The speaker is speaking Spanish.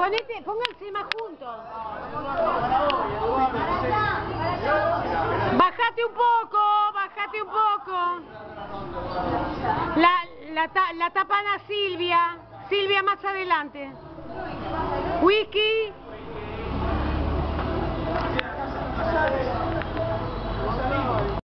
Pónganse más juntos. Bájate un poco, bájate un poco. La tapan a Silvia. Silvia más adelante. Whisky.